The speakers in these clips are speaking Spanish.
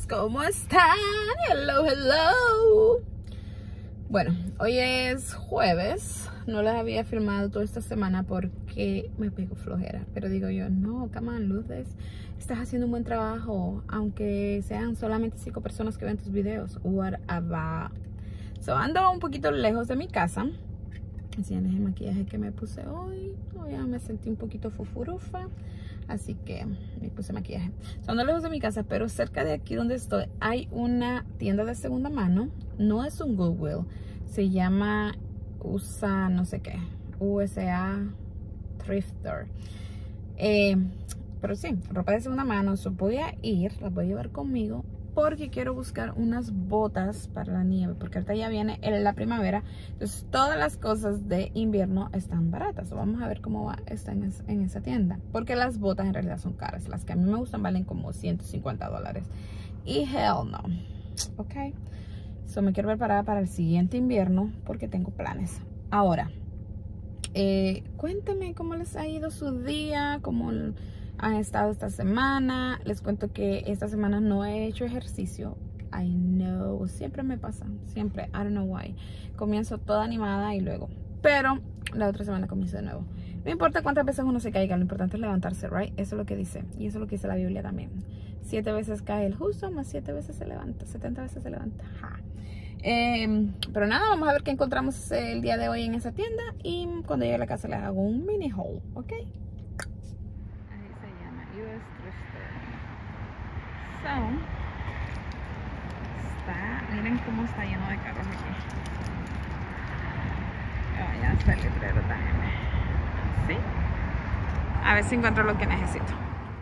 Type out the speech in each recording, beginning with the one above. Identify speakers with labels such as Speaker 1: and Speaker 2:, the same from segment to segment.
Speaker 1: ¿cómo están? Hello, hello. Bueno, hoy es jueves. No les había filmado toda esta semana porque me pego flojera. Pero digo yo, no, come on, Luces, estás haciendo un buen trabajo, aunque sean solamente 5 personas que ven tus videos. Whatever. So, ando un poquito lejos de mi casa. Enseñarles el maquillaje que me puse hoy. Hoy ya me sentí un poquito fufurufa, así que me puse maquillaje. Son lejos de mi casa, pero cerca de aquí donde estoy hay una tienda de segunda mano. No es un Goodwill, se llama USA no sé qué, USA Thrift Store. Pero sí, ropa de segunda mano. So voy a ir, la voy a llevar conmigo porque quiero buscar unas botas para la nieve, porque ahorita ya viene la primavera. Entonces todas las cosas de invierno están baratas. So vamos a ver cómo va en esa tienda, porque las botas en realidad son caras. Las que a mí me gustan valen como $150 y hell no. Ok, so me quiero preparar para el siguiente invierno porque tengo planes. Ahora, cuéntame cómo les ha ido su día, cómo han estado esta semana. Les cuento que esta semana no he hecho ejercicio. I know, siempre me pasa, siempre, I don't know why. Comienzo toda animada y luego, pero la otra semana comienzo de nuevo. No importa cuántas veces uno se caiga, lo importante es levantarse, right? Eso es lo que dice, y eso es lo que dice la Biblia también. 7 veces cae el justo, más 7 veces se levanta, 70 veces se levanta. Ja. Pero nada, vamos a ver qué encontramos el día de hoy en esa tienda, y cuando llegue a la casa les hago un mini haul, ¿ok? So, miren cómo está lleno de carros aquí. Oh, ya está el letrero también. ¿Sí? A ver si encuentro lo que necesito.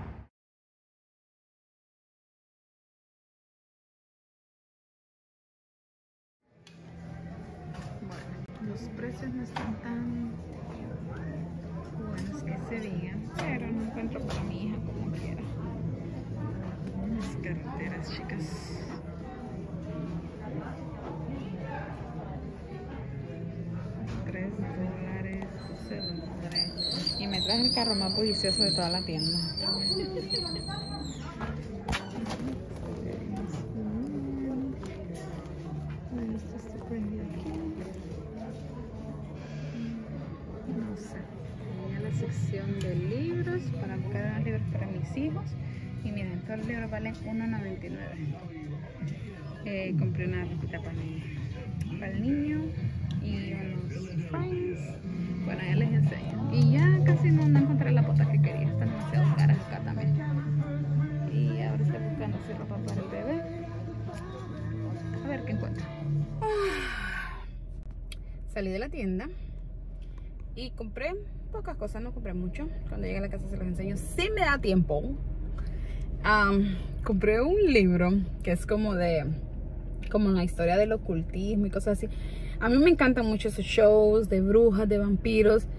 Speaker 1: Bueno, los precios no están tan buenos que se digan, pero no encuentro para mi hija como quiera. Unas carteras, chicas. $3, $12. Y me traje el carro más bullicioso de toda la tienda. No sé. Voy a la sección de libros para buscar libros para mis hijos. Y miren, todos los libros valen $1.99. Compré una ropita para el niño y unos frames. Bueno, ya les enseño. Y ya casi no encontré las botas que quería. Están demasiado caras acá también. Y ahora estoy buscando así ropa para el bebé. A ver qué encuentro. Salí de la tienda y compré pocas cosas, no compré mucho. Cuando llegue a la casa se los enseño si me da tiempo. Compré un libro que es como la historia del ocultismo y cosas así. A mí me encantan mucho esos shows de brujas, de vampiros.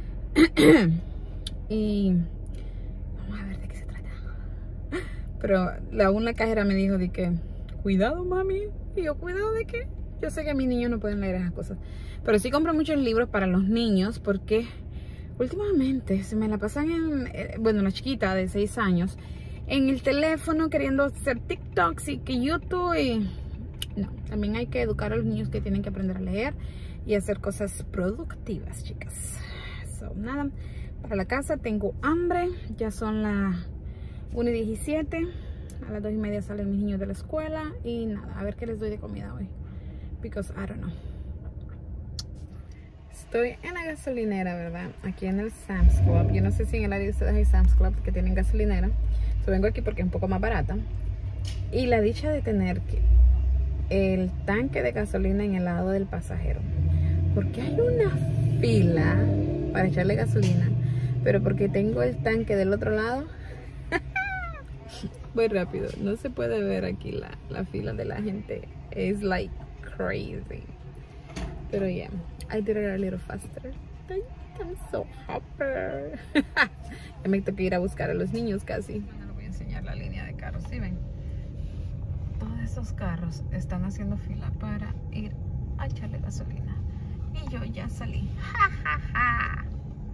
Speaker 1: Y vamos a ver de qué se trata. Pero una cajera me dijo de que cuidado, mami. Y yo, ¿cuidado de qué? Yo sé que mis niños no pueden leer esas cosas, pero sí compro muchos libros para los niños porque últimamente se me la pasan bueno, la chiquita de 6 años en el teléfono queriendo hacer TikToks y que YouTube y... No, también hay que educar a los niños que tienen que aprender a leer y hacer cosas productivas, chicas. So, nada, para la casa tengo hambre. Ya son las 1:17. A las 2:30 salen mis niños de la escuela. Y nada, a ver qué les doy de comida hoy. Because I don't know. Estoy en la gasolinera, ¿verdad? Aquí en el Sam's Club. Yo no sé si en el área de ustedes hay Sam's Club que tienen gasolinera. So, vengo aquí porque es un poco más barata. Y la dicha de tener el tanque de gasolina en el lado del pasajero. Porque hay una fila para echarle gasolina. Pero porque tengo el tanque del otro lado. Voy rápido. No se puede ver aquí la fila de la gente. Es like crazy. Pero yeah, I did it a little faster. I'm so happy. Ya me tengo que ir a buscar a los niños casi. Bueno, les voy a enseñar la línea de carros. ¿Sí ven? Todos esos carros están haciendo fila para ir a echarle gasolina. Y yo ya salí. Ja, ja, ja.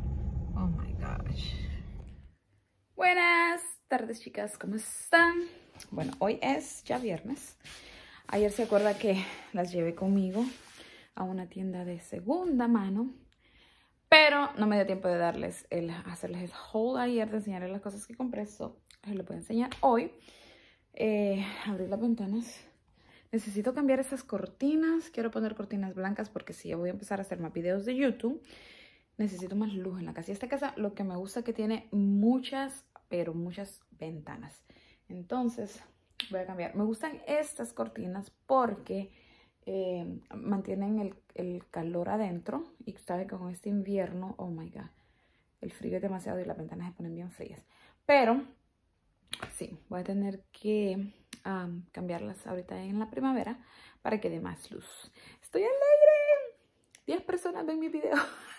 Speaker 1: Oh my gosh. Buenas tardes, chicas. ¿Cómo están? bueno, hoy es ya viernes. Ayer se acuerda que las llevé conmigo a una tienda de segunda mano. Pero no me dio tiempo de hacerles el haul ayer, de enseñarles las cosas que compré. So, les lo voy a enseñar hoy. Abrir las ventanas. Necesito cambiar esas cortinas. Quiero poner cortinas blancas porque si yo voy a empezar a hacer más videos de YouTube, necesito más luz en la casa. Y esta casa lo que me gusta es que tiene muchas, pero muchas ventanas. Entonces voy a cambiar. Me gustan estas cortinas porque mantienen el calor adentro. Y sabe que con este invierno, oh my god, el frío es demasiado y las ventanas se ponen bien frías. Pero sí, voy a tener que cambiarlas ahorita en la primavera para que dé más luz. Estoy alegre. 10 personas ven mi video.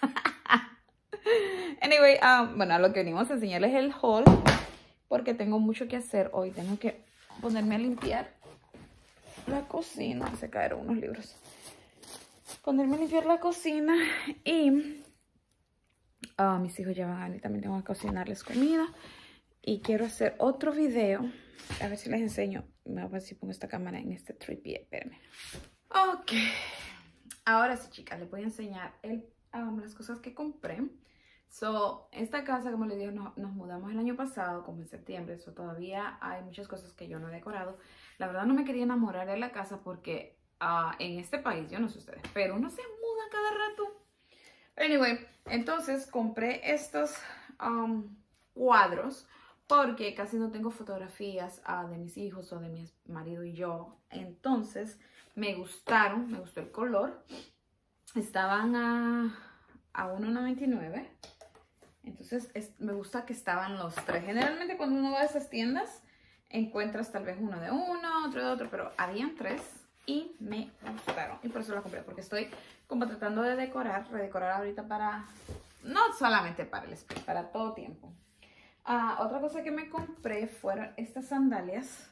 Speaker 1: Anyway, bueno, a lo que venimos a enseñarles el haul, porque tengo mucho que hacer hoy. Tengo que ponerme a limpiar la cocina. Se cayeron unos libros. Ponerme a limpiar la cocina y mis hijos ya van a venir. También tengo que cocinarles comida. Y quiero hacer otro video. A ver si les enseño. A ver si pongo esta cámara en este tripé. Espérenme. Ok. Ahora sí, chicas, les voy a enseñar las cosas que compré. So, esta casa, como les digo, nos mudamos el año pasado, como en septiembre. So, todavía hay muchas cosas que yo no he decorado. La verdad no me quería enamorar de la casa porque en este país, yo no sé ustedes, pero uno se muda cada rato. Anyway, entonces compré estos cuadros porque casi no tengo fotografías de mis hijos o de mi marido y yo. Entonces me gustaron, me gustó el color. Estaban a $1.99. Entonces me gusta que estaban los tres. Generalmente cuando uno va a esas tiendas encuentras tal vez uno de uno, otro de otro, pero habían tres y me gustaron. Y por eso los compré, porque estoy como tratando de redecorar ahorita para, no solamente para el espejo, para todo tiempo. Otra cosa que me compré fueron estas sandalias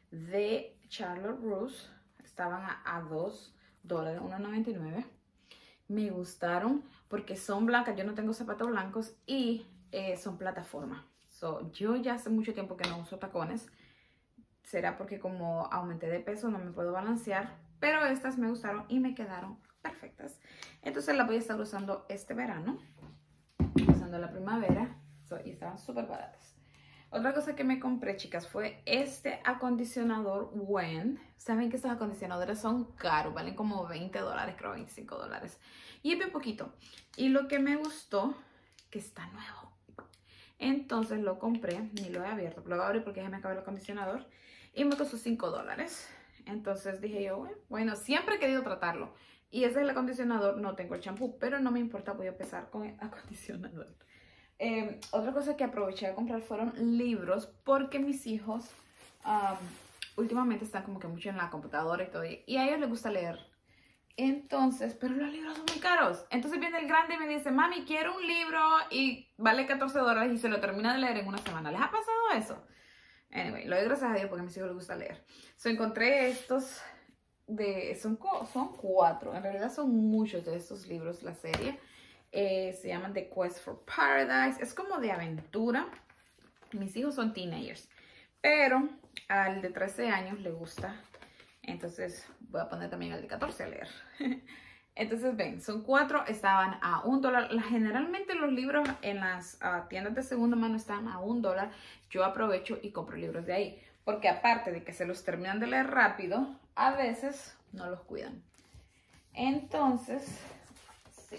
Speaker 1: de Charlotte Russe. Estaban a $2, $1.99. Me gustaron porque son blancas. Yo no tengo zapatos blancos y son plataforma. So, yo ya hace mucho tiempo que no uso tacones. Será porque como aumenté de peso no me puedo balancear. Pero estas me gustaron y me quedaron perfectas. Entonces las voy a estar usando este verano. Usando la primavera. Y estaban súper baratas. Otra cosa que me compré, chicas, fue este acondicionador Wen. Saben que estos acondicionadores son caros, valen como $20, creo $25. Y es bien poquito. Y lo que me gustó, que está nuevo. Entonces lo compré, ni lo he abierto, pero lo voy a abrir porque ya me acabó el acondicionador. Y me costó $5. Entonces dije yo, bueno, siempre he querido tratarlo. Y ese es el acondicionador, no tengo el champú, pero no me importa, voy a empezar con el acondicionador. Otra cosa que aproveché de comprar fueron libros porque mis hijos últimamente están como que mucho en la computadora y todo y a ellos les gusta leer. Entonces, pero los libros son muy caros. Entonces viene el grande y me dice, mami, quiero un libro y vale $14 y se lo termina de leer en una semana. ¿Les ha pasado eso? Anyway, lo doy gracias a Dios porque a mis hijos les gusta leer. So, encontré estos son 4. En realidad son muchos de estos libros, la serie. Se llaman The Quest for Paradise. Es como de aventura. Mis hijos son teenagers, pero al de 13 años le gusta. Entonces voy a poner también al de 14 a leer. Entonces ven, son 4, estaban a $1. Generalmente los libros en las tiendas de segunda mano están a $1. Yo aprovecho y compro libros de ahí, porque aparte de que se los terminan de leer rápido, a veces no los cuidan. Entonces, sí.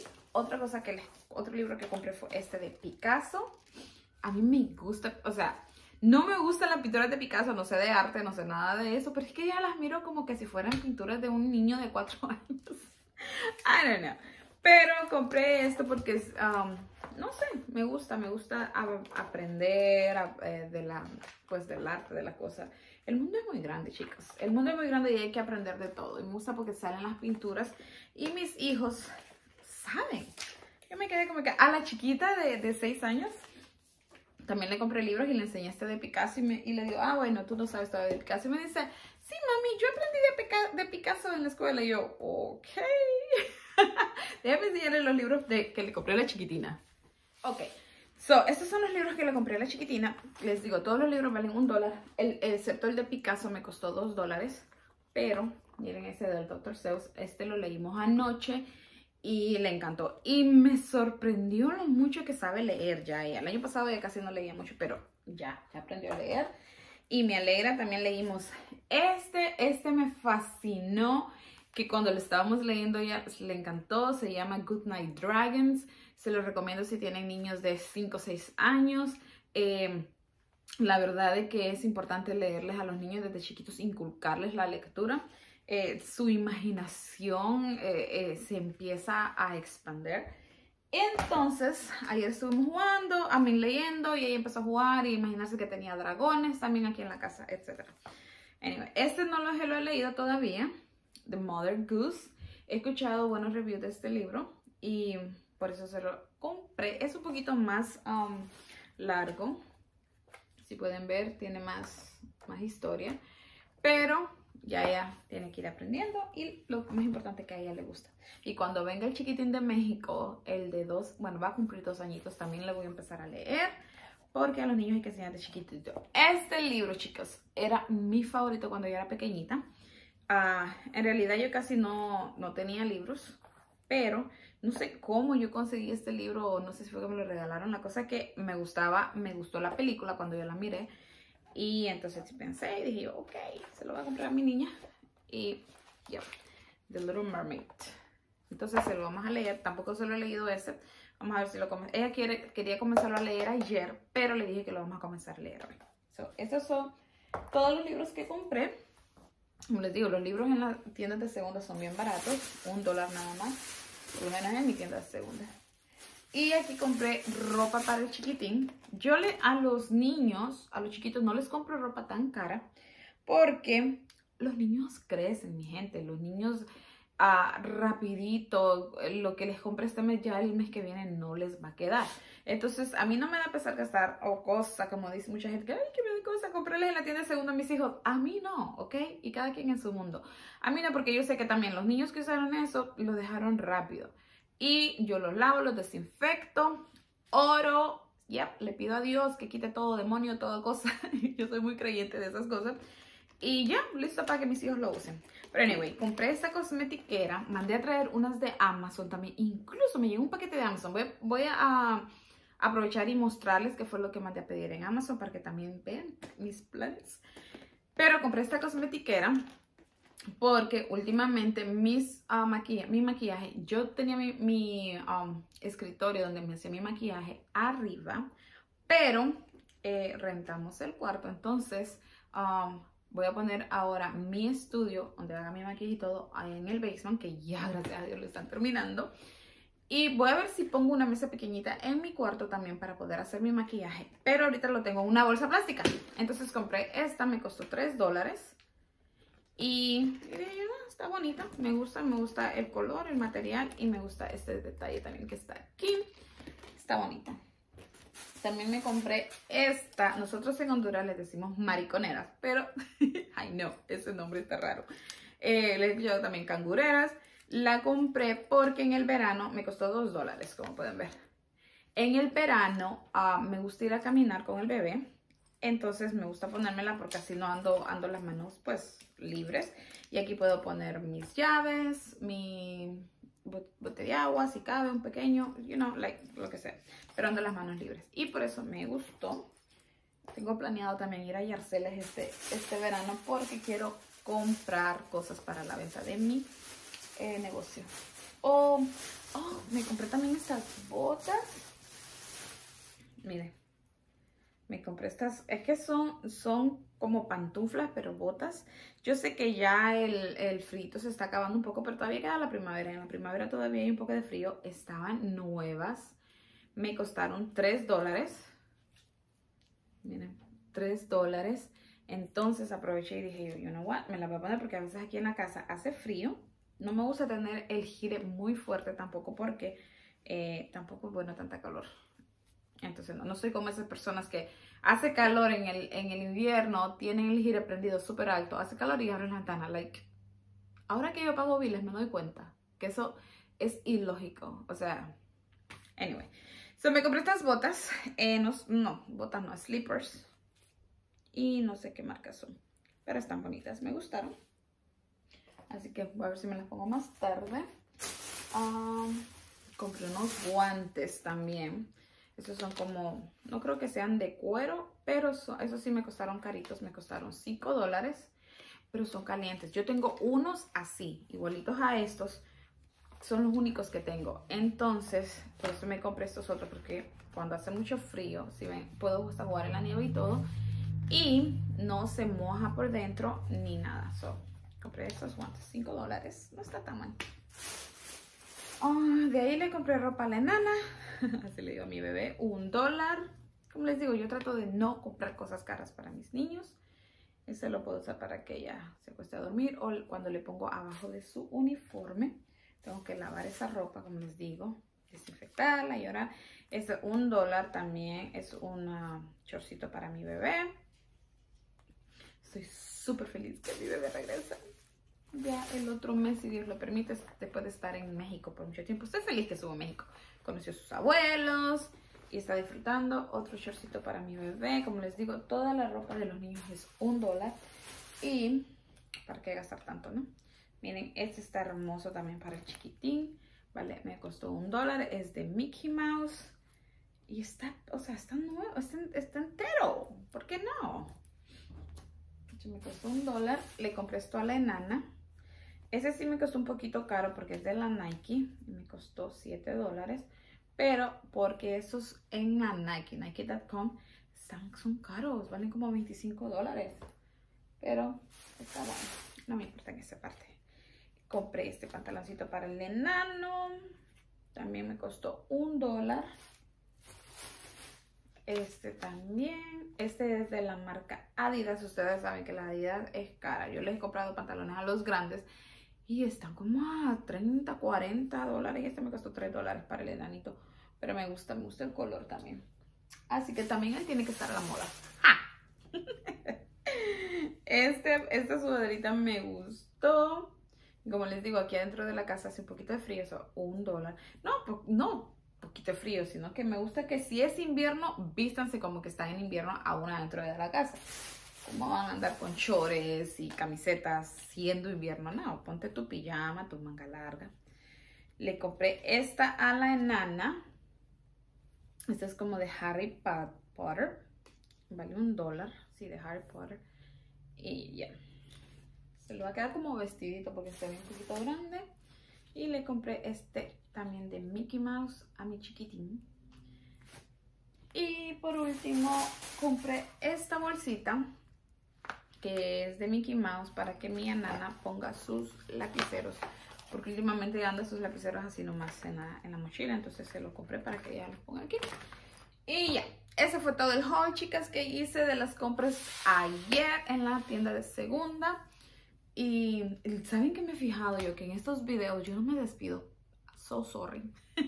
Speaker 1: Otro libro que compré fue este de Picasso. A mí me gusta, o sea, no me gustan las pinturas de Picasso, no sé de arte, no sé nada de eso, pero es que ya las miro como que si fueran pinturas de un niño de 4 años. I don't know. Pero compré esto porque es, no sé, me gusta aprender del arte, de la cosa. El mundo es muy grande, chicos. El mundo es muy grande y hay que aprender de todo. Y me gusta porque salen las pinturas y mis hijos saben. Yo me quedé como que a la chiquita de 6 años también le compré libros y le enseñé este de Picasso y le digo, bueno, tú no sabes todavía de Picasso. Y me dice, sí, mami, yo aprendí de Picasso en la escuela. Y yo, ok. Déjame enseñarle los libros que le compré a la chiquitina. Ok, Estos son los libros que le compré a la chiquitina. Les digo, todos los libros valen $1, excepto el de Picasso me costó $2. Pero, miren ese del Dr. Seuss, este lo leímos anoche y le encantó. Y me sorprendió lo mucho que sabe leer ya ella. El año pasado ella casi no leía mucho, pero ya aprendió a leer. Y me alegra, también leímos este me fascinó, que cuando lo estábamos leyendo ella le encantó. Se llama Goodnight Dragons. Se lo recomiendo si tienen niños de 5 o 6 años. La verdad es que es importante leerles a los niños desde chiquitos, inculcarles la lectura. Su imaginación se empieza a expandir. Entonces, ayer estuvimos jugando, leyendo, y ella empezó a jugar y imaginarse que tenía dragones también aquí en la casa, etc. Anyway, este no lo he leído todavía, The Mother Goose. He escuchado buenos reviews de este libro y por eso se lo compré. Es un poquito más largo. Si pueden ver, tiene más historia. Pero ya ella tiene que ir aprendiendo y lo más importante es que a ella le gusta. Y cuando venga el chiquitín de México, el de 2, bueno, va a cumplir 2 añitos, también le voy a empezar a leer. Porque a los niños hay que enseñar de chiquitito. Este libro, chicos, era mi favorito cuando yo era pequeñita. En realidad yo casi no tenía libros, pero no sé cómo yo conseguí este libro, o no sé si fue que me lo regalaron. La cosa es que me gustó la película cuando yo la miré, y entonces pensé y dije, ok, se lo voy a comprar a mi niña. Y ya, The Little Mermaid. Entonces se lo vamos a leer. Tampoco se lo he leído ese. Vamos a ver si lo comenzamos. Ella quería comenzarlo a leer ayer, pero le dije que lo vamos a comenzar a leer hoy. Estos son todos los libros que compré. Como les digo, los libros en las tiendas de segunda son bien baratos, $1 nada más, por lo menos en mi tienda de segunda. Y aquí compré ropa para el chiquitín. Yo a los niños, a los chiquitos, no les compro ropa tan cara, porque los niños crecen, mi gente. Los niños rapidito, lo que les compré este mes, ya el mes que viene no les va a quedar. Entonces a mí no me da pesar gastar o cosa, como dice mucha gente, que ay, que me da cosa comprarles en la tienda de segunda a mis hijos. A mí no, ¿ok? Y cada quien en su mundo. A mí no, porque yo sé que también los niños que usaron eso lo dejaron rápido, y yo los lavo, los desinfecto, oro, le pido a Dios que quite todo demonio, toda cosa. Yo soy muy creyente de esas cosas. Y ya, listo para que mis hijos lo usen. Pero anyway, compré esta cosmetiquera. Mandé a traer unas de Amazon también. Incluso me llegó un paquete de Amazon. Voy a aprovechar y mostrarles qué fue lo que mandé a pedir en Amazon, para que también vean mis planes. Pero compré esta cosmetiquera porque últimamente mi maquillaje, yo tenía mi escritorio donde me hacía mi maquillaje arriba, pero rentamos el cuarto. Entonces voy a poner ahora mi estudio donde haga mi maquillaje y todo ahí en el basement, que ya gracias a Dios lo están terminando. Y voy a ver si pongo una mesa pequeñita en mi cuarto también para poder hacer mi maquillaje. Pero ahorita lo tengo en una bolsa plástica. Entonces compré esta, me costó $3. Y está bonita, me gusta el color, el material, y me gusta este detalle también que está aquí. Está bonita. También me compré esta. Nosotros en Honduras les decimos mariconeras, pero ay no, ese nombre está raro. Les he escuchado también cangureras. La compré porque en el verano me costó $2, como pueden ver. En el verano me gusta ir a caminar con el bebé. Entonces me gusta ponérmela porque así no ando las manos pues libres. Y aquí puedo poner mis llaves, mi bote de agua, si cabe, un pequeño, lo que sea. Pero ando las manos libres. Y por eso me gustó. Tengo planeado también ir a Yarceles este verano, porque quiero comprar cosas para la venta de mi negocio. Me compré también estas botas. Miren. Me compré estas, es que son como pantuflas, pero botas. Yo sé que ya el frío se está acabando un poco, pero todavía queda la primavera. En la primavera todavía hay un poco de frío. Estaban nuevas. Me costaron $3. Miren, $3. Entonces aproveché y dije, you know what, me las voy a poner porque a veces aquí en la casa hace frío. No me gusta tener el gire muy fuerte tampoco, porque tampoco es bueno tanta calor. Entonces no soy como esas personas que hace calor en el invierno, tienen el gire prendido súper alto, hace calor y abren la ventana. Ahora que yo pago biles me doy cuenta que eso es ilógico. O sea, anyway. So, me compré estas botas. Botas no, slippers. Y no sé qué marcas son. Pero están bonitas, me gustaron. Así que voy a ver si me las pongo más tarde. Compré unos guantes también. Estos son como, no creo que sean de cuero, pero esos sí me costaron caritos. Me costaron $5, pero son calientes. Yo tengo unos así, igualitos a estos. Son los únicos que tengo. Entonces, por eso me compré estos otros, porque cuando hace mucho frío, si ven, puedo hasta jugar en la nieve y todo. Y no se moja por dentro ni nada. So, compré estos guantes, $5. No está tan mal. De ahí le compré ropa a la enana. Así le digo a mi bebé, $1. Como les digo, yo trato de no comprar cosas caras para mis niños. Ese lo puedo usar para que ella se acueste a dormir o cuando le pongo abajo de su uniforme. Tengo que lavar esa ropa, como les digo, desinfectarla y llorar. Este $1 también es un shortcito para mi bebé. Estoy súper feliz que mi bebé regresa. Ya el otro mes, si Dios lo permite, después de estar en México por mucho tiempo. Estoy feliz que estuvo en México. Conoció a sus abuelos y está disfrutando. Otro shortcito para mi bebé. Como les digo, toda la ropa de los niños es $1. Y para qué gastar tanto, ¿no? Miren, este está hermoso también para el chiquitín. Vale, me costó $1. Es de Mickey Mouse. Y está, o sea, está nuevo, está entero. ¿Por qué no? Me costó $1. Le compré esto a la enana. Ese sí me costó un poquito caro porque es de la Nike. Y me costó $7. Pero porque esos en la Nike, Nike.com, son caros. Valen como $25. Pero está bueno. No me importa en esa parte. Compré este pantaloncito para el enano. También me costó $1. Este también. Este es de la marca Adidas. Ustedes saben que la Adidas es cara. Yo les he comprado pantalones a los grandes y están como a $30, $40. Y este me costó $3 para el enanito. Pero me gusta el color también. Así que también él tiene que estar a la moda. ¡Ja! Esta sudaderita me gustó. Como les digo, aquí adentro de la casa hace un poquito de frío. Eso, $1. No poquito frío, sino que me gusta que si es invierno, vístanse como que están en invierno aún adentro de la casa. ¿Cómo van a andar con chores y camisetas siendo invierno? No, ponte tu pijama, tu manga larga. Le compré esta a la enana. Esta es como de Harry Potter. Vale $1. Sí, de Harry Potter. Y ya. Se lo va a quedar como vestidito porque se ve un poquito grande. Y le compré este también de Mickey Mouse a mi chiquitín. Y por último compré esta bolsita que es de Mickey Mouse para que mi enana ponga sus lapiceros. Porque últimamente anda sus lapiceros así nomás en la mochila. Entonces se lo compré para que ella los ponga aquí. Y ya, ese fue todo el haul, chicas, que hice de las compras ayer en la tienda de segunda. Y ¿saben qué me he fijado yo? Que en estos videos yo no me despido. So sorry.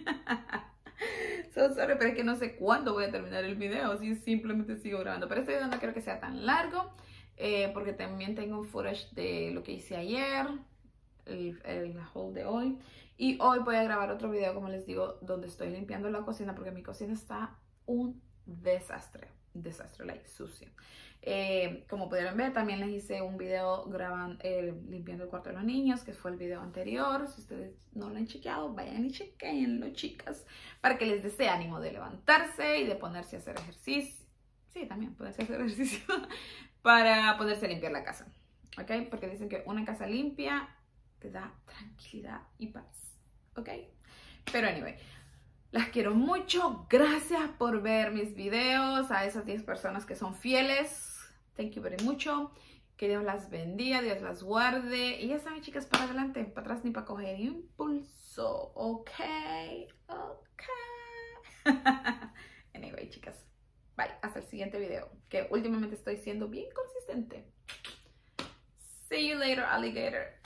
Speaker 1: So sorry, pero es que no sé cuándo voy a terminar el video. Así simplemente sigo grabando. Pero este video no quiero que sea tan largo. Porque también tengo un footage de lo que hice ayer. El haul de hoy. Y hoy voy a grabar otro video, como les digo, donde estoy limpiando la cocina. Porque mi cocina está un desastre. Desastre, like, sucio. Como pudieron ver, también les hice un video limpiando el cuarto de los niños, que fue el video anterior. Si ustedes no lo han chequeado, vayan y chequenlo, chicas, para que les dé ánimo de levantarse y de ponerse a hacer ejercicio. Sí, también ponerse a hacer ejercicio para poderse limpiar la casa, ¿ok? Porque dicen que una casa limpia te da tranquilidad y paz, ¿ok? Pero anyway, las quiero mucho. Gracias por ver mis videos. A esas 10 personas que son fieles, thank you very mucho. Que Dios las bendiga, Dios las guarde. Y ya saben, chicas, para adelante, para atrás ni para coger impulso. Ok, ok. Anyway, chicas, bye. Hasta el siguiente video, que últimamente estoy siendo bien consistente. See you later, alligator.